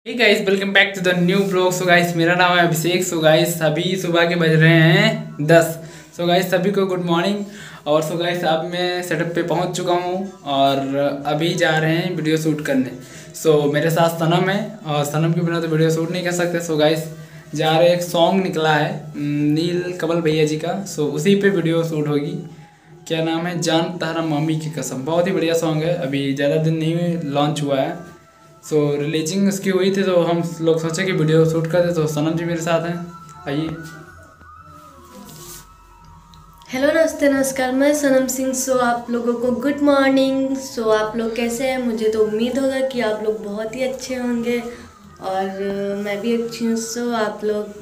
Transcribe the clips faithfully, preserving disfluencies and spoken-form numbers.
Hey guys, welcome back to the new blog. So guys, मेरा नाम है अभिषेक। So guys, अभी सुबह के बज रहे हैं दस। सो गाइस, सभी को गुड मॉर्निंग। और सो गाइस, अब मैं सेटअप पे पहुंच चुका हूं और अभी जा रहे हैं वीडियो शूट करने। सो मेरे साथ सनम है और सनम के बिना तो वीडियो शूट नहीं कर सकते। सो गाइस, जा रहे एक सॉन्ग निकला है नील कमल भैया जी का। सो उसी पे वीडियो शूट होगी। क्या नाम है, जान तारा मम्मी की कसम। बहुत ही बढ़िया सॉन्ग है, अभी ज़्यादा दिन नहीं लॉन्च हुआ है। सो so, रिलीजिंग उसकी हुई थी तो हम लोग सोचे कि वीडियो शूट करते। तो सनम जी मेरे साथ हैं, आइए। हेलो, नमस्ते, नमस्कार। मैं सनम सिंह। सो आप लोगों को गुड मॉर्निंग। सो आप लोग कैसे हैं? मुझे तो उम्मीद होगा कि आप लोग बहुत ही अच्छे होंगे और मैं भी अच्छी हूँ। सो आप लोग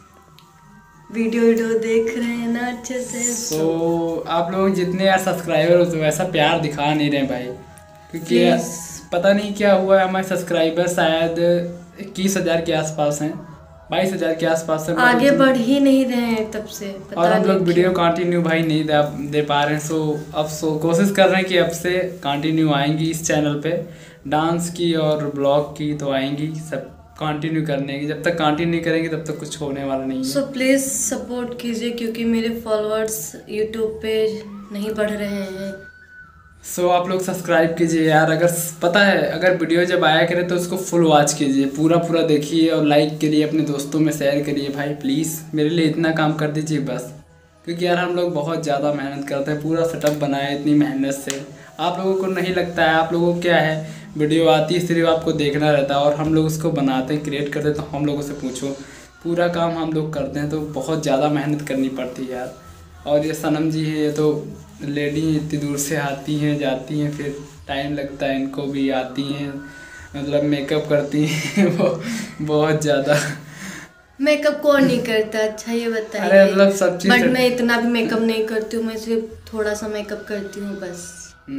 वीडियो वीडियो देख रहे हैं ना अच्छे से? सो so, आप लोग जितने यार सब्सक्राइबर हो तो वैसा प्यार दिखा नहीं रहे भाई, क्योंकि यार पता नहीं क्या हुआ है। हमारे सब्सक्राइबर शायद इक्कीस हज़ार के आसपास हैं, बाईस हज़ार के आसपास हैं। आगे बढ़ ही नहीं रहे हैं तब से, पता और हम लोग वीडियो क्यों। कंटिन्यू भाई नहीं दे, दे पा रहे हैं। सो अब सो कोशिश कर रहे हैं कि अब से कंटिन्यू आएंगी इस चैनल पे, डांस की और ब्लॉग की तो आएंगी सब कंटिन्यू करने की। जब तक कंटिन्यू करेंगे तब तक कुछ होने वाला नहीं है। सो प्लीज़ सपोर्ट कीजिए क्योंकि मेरे फॉलोअर्स यूट्यूब पे नहीं बढ़ रहे हैं। सो so, आप लोग सब्सक्राइब कीजिए यार। अगर पता है, अगर वीडियो जब आया करे तो उसको फुल वॉच कीजिए, पूरा पूरा देखिए और लाइक करिए, अपने दोस्तों में शेयर करिए भाई। प्लीज़ मेरे लिए इतना काम कर दीजिए बस, क्योंकि यार हम लोग बहुत ज़्यादा मेहनत करते हैं, पूरा सेटअप बनाए इतनी मेहनत से। आप लोगों को नहीं लगता है? आप लोगों को क्या है, वीडियो आती है सिर्फ आपको देखना रहता है और हम लोग उसको बनाते हैं, क्रिएट करते हैं। तो हम लोगों से पूछो, पूरा काम हम लोग करते हैं तो बहुत ज़्यादा मेहनत करनी पड़ती है यार। और ये सनम जी है, ये तो लेडी इतनी दूर से आती हैं जाती हैं, फिर टाइम लगता है इनको भी, आती हैं मतलब मेकअप करती हैं वो बहुत ज़्यादा। मेकअप कौन नहीं करता? अच्छा ये बताइए। अरे मतलब सब चीज़, बट मैं इतना भी मेकअप नहीं करती हूँ, मैं सिर्फ थोड़ा सा मेकअप करती हूँ बस।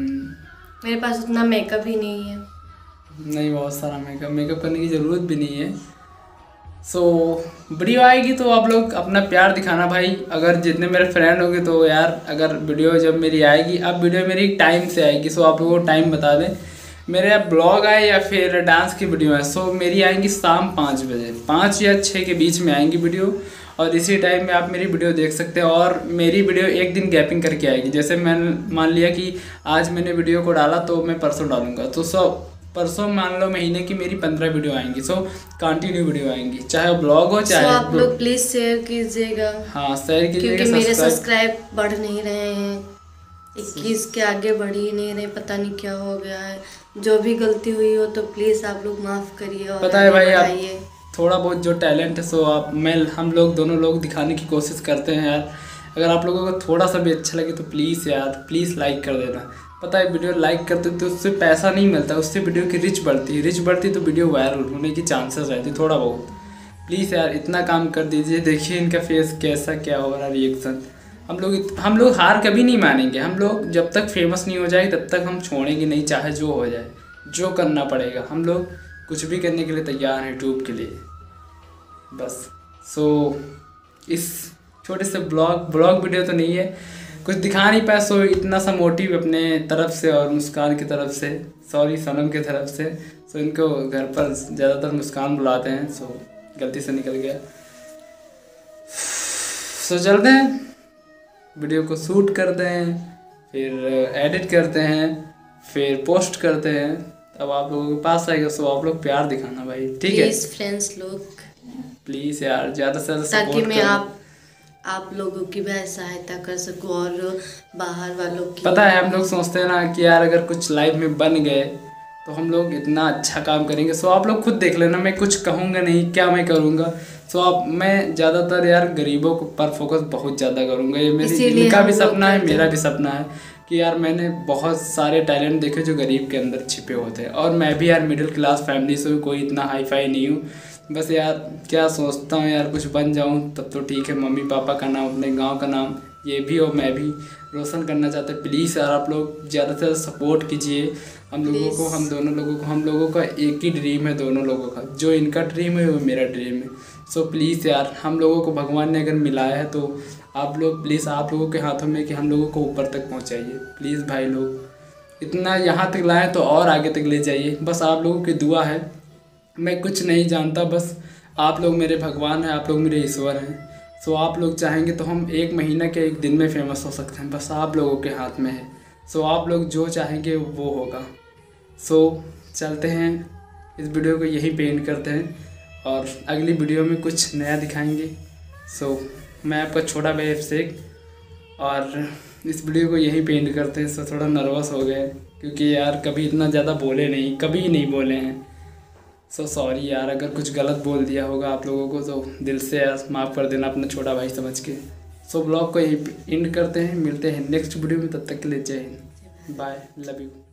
मेरे पास उतना मेकअप ही नहीं है। नहीं, बहुत सारा मेकअप मेकअप करने की ज़रूरत भी नहीं है। सो so, वीडियो आएगी तो आप लोग अपना प्यार दिखाना भाई। अगर जितने मेरे फ्रेंड होंगे तो यार, अगर वीडियो जब मेरी आएगी, अब वीडियो मेरी टाइम से आएगी। सो so, आप लोगों को टाइम बता दें, मेरे ब्लॉग आए या फिर डांस की वीडियो है। सो so, मेरी आएंगी शाम पाँच बजे, पाँच या छः के बीच में आएंगी वीडियो। और इसी टाइम में आप मेरी वीडियो देख सकते हैं। और मेरी वीडियो एक दिन गैपिंग करके आएगी। जैसे मैंने मान लिया कि आज मैंने वीडियो को डाला तो मैं परसों डालूंगा, तो सब परसों मान लो महीने की मेरी पंद्रह वीडियो आएंगी। सो कंटिन्यू वीडियो आएंगी, चाहे ब्लॉग हो चाहे। so, आप लोग प्लीज़ शेयर कीजिएगा। हाँ, शेयर कीजिएगा क्योंकि मेरे सब्सक्राइब बढ़ नहीं रहे हैं, इक्कीस के आगे बढ़ ही नहीं रहे, पता नहीं क्या हो गया है। जो भी गलती हुई हो तो प्लीज़ आप लोग माफ़ करिए और पता है भाई, आप थोड़ा बहुत जो टैलेंट है सो आप मैं हम लोग दोनों लोग दिखाने की कोशिश करते हैं यार। अगर आप लोगों को थोड़ा सा भी अच्छा लगे तो प्लीज़ यार, प्लीज़ लाइक कर देना। पता है, वीडियो लाइक करते तो उससे पैसा नहीं मिलता, उससे वीडियो की रिच बढ़ती है, रिच बढ़ती तो वीडियो वायरल होने की चांसेस रहती थोड़ा बहुत। प्लीज़ यार इतना काम कर दीजिए। देखिए इनका फेस कैसा क्या हो रहा रिएक्शन। हम लोग हम लोग हार कभी नहीं मानेंगे। हम लोग जब तक फेमस नहीं हो जाए तब तक हम छोड़ेंगे नहीं, चाहे जो हो जाए, जो करना पड़ेगा। हम लोग कुछ भी करने के लिए तैयार हैं यूट्यूब के लिए बस। सो इस छोटे से ब्लॉग ब्लॉग वीडियो तो नहीं है, कुछ दिखा नहीं पाया। सो इतना सा मोटिव अपने तरफ से और मुस्कान की तरफ से, सॉरी सनम की तरफ से। सो इनको घर पर ज़्यादातर मुस्कान बुलाते हैं, सो गलती से निकल गया। सो चलते हैं, वीडियो को शूट करते हैं, फिर एडिट करते हैं, फिर पोस्ट करते हैं, तब आप लोगों के पास आएगा। सो आप लोग प्यार दिखाना भाई, ठीक है? प्लीज़ फ्रेंड्स लोग, प्लीज़ यार ज़्यादा से ज़्यादा ताकि मैं आप आप लोगों की भी सहायता कर सकूं और बाहर वालों की। पता है, हम लोग सोचते हैं ना कि यार अगर कुछ लाइफ में बन गए तो हम लोग इतना अच्छा काम करेंगे। सो आप लोग खुद देख लेना, मैं कुछ कहूँगा नहीं, क्या मैं करूँगा। सो आप मैं ज़्यादातर यार गरीबों पर फोकस बहुत ज़्यादा करूँगा। ये मेरी इनका भी सपना है, मेरा भी सपना है कि यार मैंने बहुत सारे टैलेंट देखे जो गरीब के अंदर छिपे होते हैं। और मैं भी यार मिडिल क्लास फैमिली से हूँ, कोई इतना हाई फाई नहीं हूँ। बस यार क्या सोचता हूँ यार, कुछ बन जाऊँ तब तो ठीक है। मम्मी पापा का नाम, अपने गांव का नाम, ये भी और मैं भी रोशन करना चाहते हैं। प्लीज़ यार आप लोग ज़्यादा से ज़्यादा सपोर्ट कीजिए हम लोगों को, हम दोनों लोगों को। हम लोगों का एक ही ड्रीम है दोनों लोगों का, जो इनका ड्रीम है वो मेरा ड्रीम है। सो प्लीज़ यार, हम लोगों को भगवान ने अगर मिलाया है तो आप लोग प्लीज़, आप लोगों के हाथों में कि हम लोगों को ऊपर तक पहुँचाइए। प्लीज़ भाई लोग, इतना यहाँ तक लाएँ तो और आगे तक ले जाइए। बस आप लोगों की दुआ है, मैं कुछ नहीं जानता, बस आप लोग मेरे भगवान हैं, आप लोग मेरे ईश्वर हैं। सो आप लोग चाहेंगे तो हम एक महीना के एक दिन में फेमस हो सकते हैं, बस आप लोगों के हाथ में है। सो आप लोग जो चाहेंगे वो होगा। सो चलते हैं, इस वीडियो को यहीं पे एंड करते हैं और अगली वीडियो में कुछ नया दिखाएंगे। सो मैं आपका छोटा भाई अभिषेक, और इस वीडियो को यहीं पे एंड करते हैं। सो थोड़ा नर्वस हो गए क्योंकि यार कभी इतना ज़्यादा बोले नहीं, कभी नहीं बोले हैं। सो सॉरी यार, अगर कुछ गलत बोल दिया होगा आप लोगों को तो दिल से यार माफ़ कर देना अपना छोटा भाई समझ के। सो ब्लॉग को यहीं एंड करते हैं, मिलते हैं नेक्स्ट वीडियो में, तब तक के लिए जय हिंद, बाय, लव यू।